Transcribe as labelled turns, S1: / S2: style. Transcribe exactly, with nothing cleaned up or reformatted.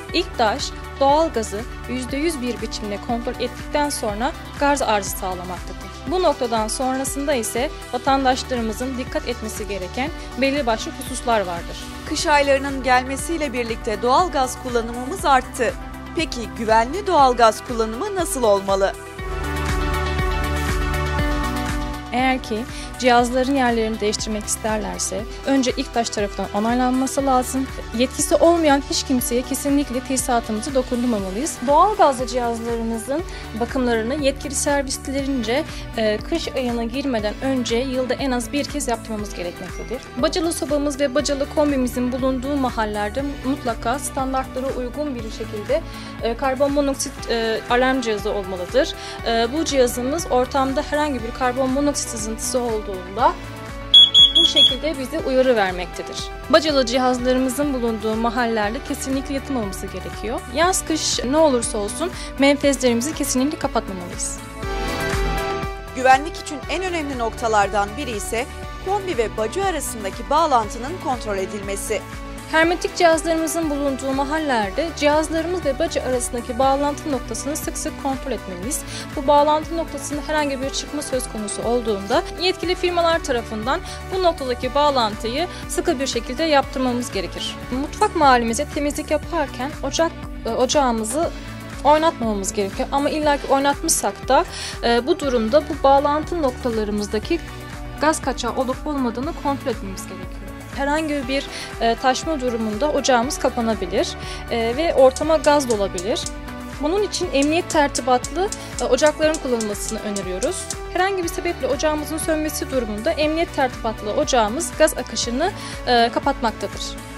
S1: İKTAŞ doğalgazı yüzde yüz bir biçimde kontrol ettikten sonra gaz arzı sağlamaktadır. Bu noktadan sonrasında ise vatandaşlarımızın dikkat etmesi gereken belli başlı hususlar vardır.
S2: Kış aylarının gelmesiyle birlikte doğalgaz kullanımımız arttı. Peki güvenli doğalgaz kullanımı nasıl olmalı?
S1: Eğer ki cihazların yerlerini değiştirmek isterlerse önce İKTAŞ tarafından onaylanması lazım. Yetkisi olmayan hiç kimseye kesinlikle tesisatımızı dokundurmamalıyız. Doğalgazlı cihazlarımızın bakımlarını yetkili servislerince e, kış ayına girmeden önce yılda en az bir kez yaptırmamız gerekmektedir. Bacalı sobamız ve bacalı kombimizin bulunduğu mahallelerde mutlaka standartlara uygun bir şekilde e, karbon monoksit e, alarm cihazı olmalıdır. E, bu cihazımız ortamda herhangi bir karbon monoksit sızıntısı olduğunda bu şekilde bize uyarı vermektedir. Bacalı cihazlarımızın bulunduğu mahallelerde kesinlikle yatırmamamız gerekiyor. Yaz kış ne olursa olsun menfezlerimizi kesinlikle kapatmamalıyız.
S2: Güvenlik için en önemli noktalardan biri ise kombi ve baca arasındaki bağlantının kontrol edilmesi.
S1: Hermetik cihazlarımızın bulunduğu mahallelerde cihazlarımız ve baca arasındaki bağlantı noktasını sık sık kontrol etmeliyiz. Bu bağlantı noktasında herhangi bir çıkma söz konusu olduğunda yetkili firmalar tarafından bu noktadaki bağlantıyı sıkı bir şekilde yaptırmamız gerekir. Mutfak mahallemize temizlik yaparken ocak ocağımızı oynatmamamız gerekiyor ama illaki oynatmışsak da e, bu durumda bu bağlantı noktalarımızdaki gaz kaçağı olup olmadığını kontrol etmemiz gerekiyor. Herhangi bir e, taşma durumunda ocağımız kapanabilir e, ve ortama gaz dolabilir. Bunun için emniyet tertibatlı e, ocakların kullanılmasını öneriyoruz. Herhangi bir sebeple ocağımızın sönmesi durumunda emniyet tertibatlı ocağımız gaz akışını e, kapatmaktadır.